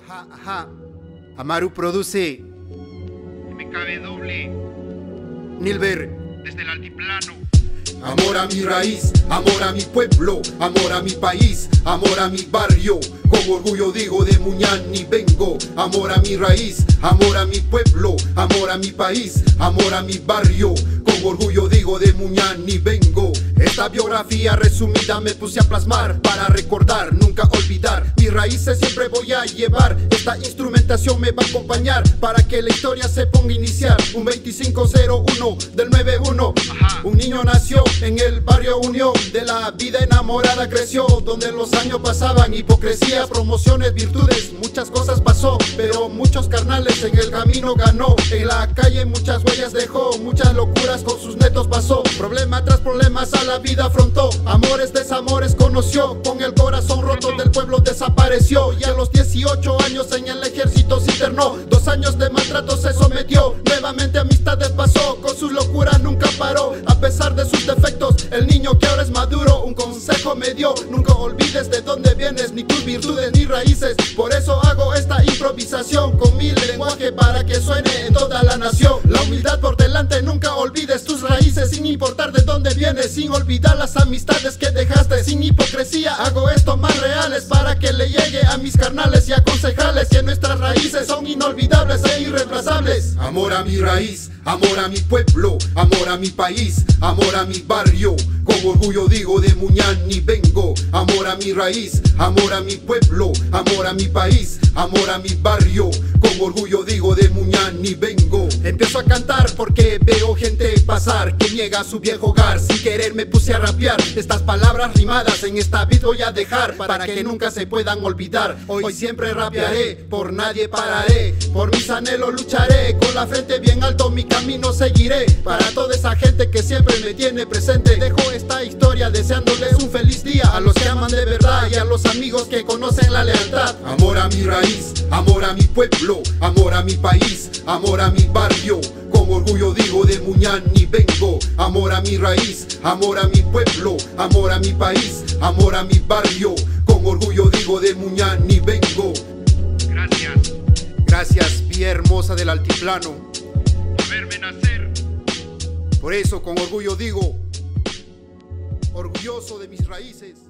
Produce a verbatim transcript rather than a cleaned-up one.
Ajá, ajá. Amaru produce. M K W. Nilber. Desde el altiplano. Amor a mi raíz, amor a mi pueblo, amor a mi país, amor a mi barrio. Con orgullo digo de Muñani vengo. Amor a mi raíz, amor a mi pueblo, amor a mi país, amor a mi barrio. Con orgullo digo de Muñani vengo. Esta biografía resumida me puse a plasmar para recordar, nunca olvidar. Mis raíces siempre voy a llevar. Esta instrumentación me va a acompañar para que la historia se ponga a iniciar. Un veinticinco cero uno del nueve uno. Ajá. Un niño nació en el barrio Unión. De la vida enamorada creció, donde los años pasaban. Hipocresía, promociones, virtudes, muchas cosas pasó, pero muchos carnales en el camino ganó. En la calle muchas huellas dejó, muchas locuras con sus netos pasó. Problema tras problemas a la vida afrontó. Amores, desamores conoció, con el corazón roto del pueblo desapareció. Y a los dieciocho años en el ejército se internó. Dos años de maltrato se sometió. Nuevamente amistades pasó, con sus locuras nunca paró. A pesar de sus defectos, el niño que ahora es maduro, un consejo me dio: nunca olvides de dónde vienes, ni tus virtudes ni raíces. Por eso hago esta improvisación con mi lenguaje para que suene en toda la nación. La humildad por delante, nunca olvides tus raíces, sin importar de dónde vienes, sin olvidar las amistades que dejaste. Sin hipocresía hago esto más reales para que le llegue a mis carnales y aconsejales que nuestras raíces son inolvidables e irreemplazables. Amor a mi raíz, amor a mi pueblo, amor a mi país, amor a mi barrio. Con orgullo digo de Muñani vengo. Amor a mi raíz, amor a mi pueblo, amor a mi país, amor a mi barrio. Con orgullo digo de Muñani vengo. Empiezo a cantar porque veo gente pasar que niega su viejo hogar. Sin querer me puse a rapear estas palabras rimadas en esta beat voy a dejar para que nunca se puedan olvidar. Hoy siempre rapearé, por nadie pararé, por mis anhelos lucharé, con la frente bien alto mi camino seguiré. Para toda esa gente que siempre me tiene presente, dejo esta historia deseándoles un feliz día a los que aman de verdad y a los amigos que conocen la lealtad. Amor a mi raíz, amor a mi pueblo, amor a mi país, amor a mi barrio. Con orgullo digo de Muñani vengo. Amor a mi raíz, amor a mi pueblo, amor a mi país, amor a mi barrio. Con orgullo digo de Muñani vengo. Gracias Gracias, vía hermosa del altiplano. por verme nacer. Por eso con orgullo digo, orgulloso de mis raíces.